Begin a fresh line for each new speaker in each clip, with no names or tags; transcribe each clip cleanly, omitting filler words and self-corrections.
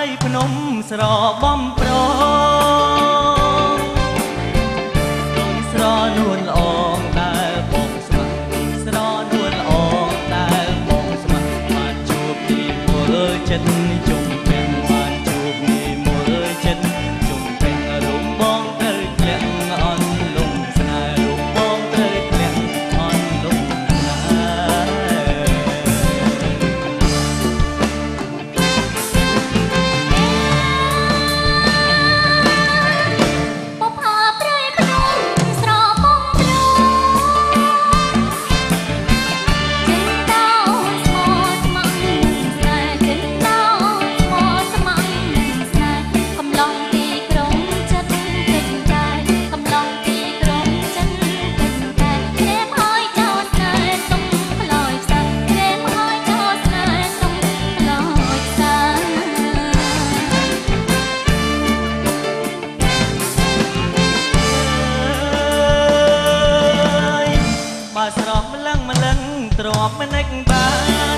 យភ្នំស្របំប្រងស្រនួនល្អងដែលបងស្មាស្រនួនល្អងដែលបងស្មាបានជួបទីមើលចិត្តជុំពេញបានជួបនេះមើលចិត្តជុំពេញរូបបងត្រូវក្លៀងអន់លំស្នេហ៍រូបបងត្រូវក្លៀងអន់លំស្នេហ៍ស្រស់ម្លឹងម្លឹងទ្រាំមិនឯកបាន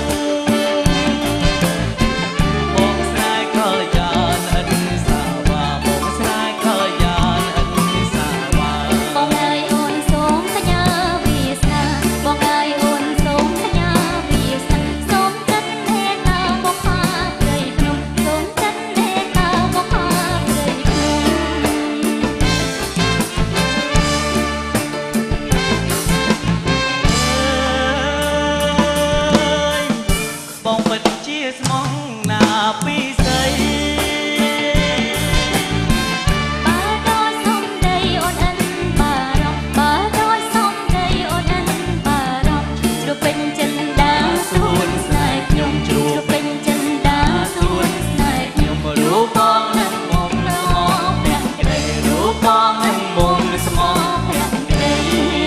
បងស្នេហ៍ក៏យ៉ាងអិនសាវាបងស្នេហ៍ក៏យ៉ាងអិនសាវា
បងអើយអូនសូមសញ្ញាវាសនាបងអើយអូនសូមសញ្ញាវាសនាសូមចិត្តមេត្តាមកផាព្រៃភ្នំសូមចិត្តមេត្តាមកផាព្រៃភ្នំ
បងពិតជាស្មងណាពីស្អី
បើដោយសំដីអូនអិនបារម្ភបើដោយសំដីអូនអិនបារម្ភជ្រពេញចិន្តាសួនស្នេហ៍ខ្ញុំជ្រពេញចិន្តាសួនស្នេហ៍ខ្ញុំ
រូបបងនឹងមកមកព្រះក្ដីរូបបងនឹងមកស្មោះ
ព្រះក្ដី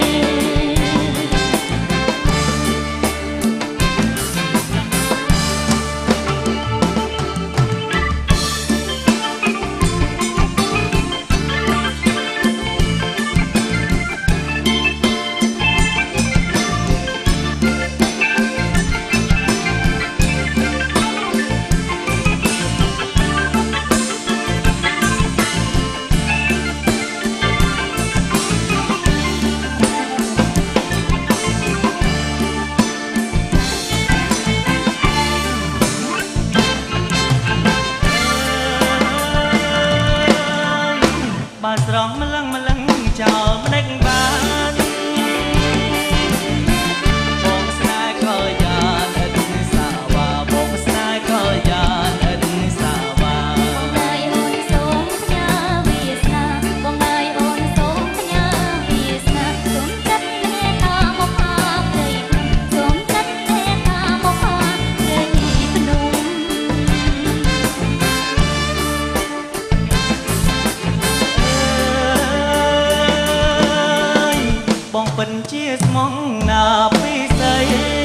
បើស្រស់ម្លឹងម្លឹងចោលមិនឯកបានបងស្នេហ៍ក៏យ៉ាងអិនសាវាបងស្នេហ៍ក៏យ៉ាងអិនសាវា
បងអើយអូនសូមសញ្ញាវាសនាបងអើយអូនសូមសញ្ញាវាសនាសូមចិត្តមេត្តាមកផាព្រៃភ្នំសូមចិត្តមេត្តាមកផាព្រៃភ្នំ
បងពិនជាស្មងណាពីស្អី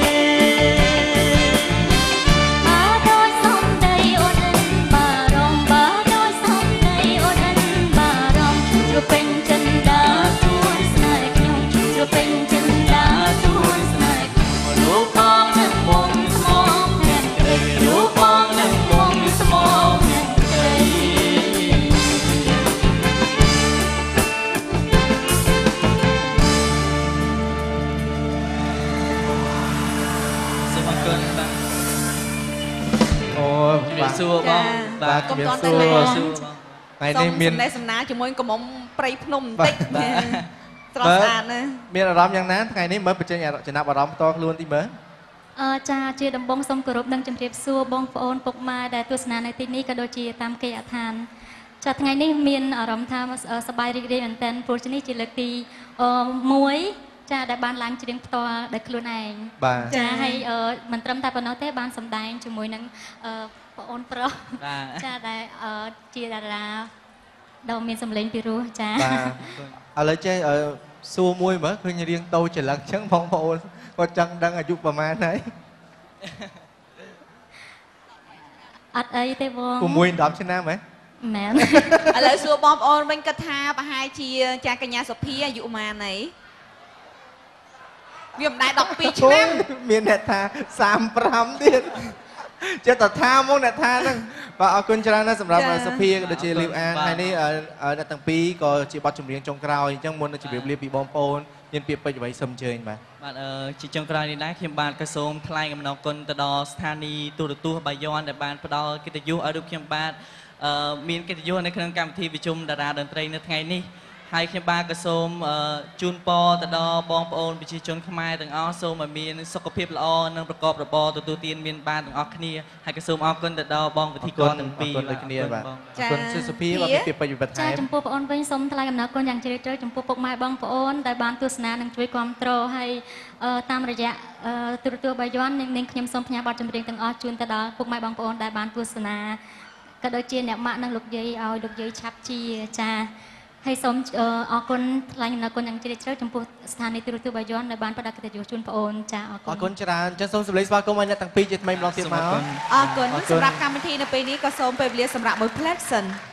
បើដោយសំដីអូនអិនបារម្ភបើដោយសំដីអូនអិនបារម្ភជ្រពេញចិន្តាសួនស្នេហ៍ខ្ញុំជ្រពេញចិន្តាសួនស្នេហ៍ខ្ញុំ
រូបបងនឹងមកស្មោះព្រះក្ដីរូបបងនឹងមកស្មោះព្រះក្ដីសូមអរគុណបាទ
អូ
ជំរាបសួរបង
បាទជំរាបសួរថ្ងៃនេះមាន
សំណាជាមួយកំមុំព្រៃភ្នំបន្តិចស្រស់ស្អាតណា
មានអារម្មណ៍យ៉ាងណាថ្ងៃនេះមើលបញ្ចេញចំណាប់អារម្មណ៍ផ្ទាល់ខ្លួនតិចមើល
ចាជាដំបងសូមគោរពនិងជំរាបសួរបងប្អូនពុកម៉ែដែលទស្សនានៅទីនេះក៏ដូចជាតាមគេអដ្ឋានចាថ្ងៃនេះមានអារម្មណ៍ថាសប្បាយរីករាយមែនទែនព្រោះនេះជាលើកទី1ចាដែលបានឡើងច្រៀងផ្ទាល់ដោយខ្លួនឯងចាហើយមិនត្រឹមតែប៉ុណ្ណោះទេបានសម្ដែងជាមួយនឹងបងអូនប្រុសចាដែលជាតារាដ៏មានសម្លេងពីរោះចា
បាទឥឡូវចេះសួរមួយមើលឃើញរៀងតូចច្រឡឹកអញ្ចឹងបងប្អូនគាត់ចង់ដឹងអាយុប្រហែលហើយ
អត់អីទេបង
6 10ឆ្នាំហ៎
មែន
ឥឡូវសួរបងប្អូនវិញគិតថាប្រហែលជាចាកញ្ញាសុភាអាយុប៉ុន្មានអីវាមិនដែរ12ឆ្នាំ
មានអ្នកថា35ទៀតចេះតែថាមកអ្នកថាហ្នឹងបាទអរគុណច្រើនណាស់សម្រាប់សុភាក៏ដូចជាលីវអានហើយនេះអ្នកទាំងពីរក៏ជាបទចម្រៀងចុងក្រោយអញ្ចឹងមុននឹងជម្រាបលាពីបងប្អូនមានពាក្យពេចន៍អ្វីសូមអញ្ជើញបាទ
បាទជាចុងក្រោយនេះដែរខ្ញុំបាទក៏សូមថ្លែងអំណរគុណទៅដល់ស្ថានីយ៍ទូរទស្សន៍បាយ័នដែលបានផ្ដល់កិត្តិយសឲ្យរូបខ្ញុំបាទមានកិត្តិយសនៅក្នុងកម្មវិធីប្រជុំតារាតន្ត្រីនៅថ្ងៃនេះហើយខ្ញុំបាទក៏សូមជូនពរទៅដល់បងប្អូនប្រជាជនខ្មែរទាំងអស់សូមឲ្យមានសុខភាពល្អនិងប្រកបរបរទទួលទានមានបានទាំងអស់គ្នាហើយក៏សូមអរគុណទៅដល់បងវិធីករទាំងពីរ
ដូចគ្នាបាទអរគុណសុភាបាទមានពាក្យពេចន៍វិបត្តិ
ចាចំពោះបងអូនវិញសូមថ្លែងអំណរគុណយ៉ាងជ្រាលជ្រៅចំពោះពុកម៉ែបងប្អូនដែលបានទស្សនានិងជួយគាំទ្រហើយតាមរយៈទូរទស្សន៍បាយ័ននិងខ្ញុំសូមផ្ញើបទចម្រៀងទាំងអស់ជូនទៅដល់ពុកម៉ែបងប្អូនដែលបានទស្សនាក៏ដូចជាអ្នកម៉ាក់និងលោកយាយឲ្យលោកយាយឆាប់ជាចាហើយសូមអរគុណថ្លែងអំណរគុណយ៉ាងជ្រាលជ្រៅចំពោះស្ថានីយ៍ទូរទស្សន៍បាយ័នដែលបានផ្ដល់កិត្តិយសជូនបងអូនចាអរគុណ
អរគុណច្រើនចឹងសូមសម្លេងស្វាគមន៍ឲ្យអ្នកទាំងពីរជាថ្មីម្ដងទៀតមក
អរគុណសម្រាប់កម្មវិធីនៅពេលនេះក៏សូមពេលវេលាសម្រាប់មួយផ្លែសិន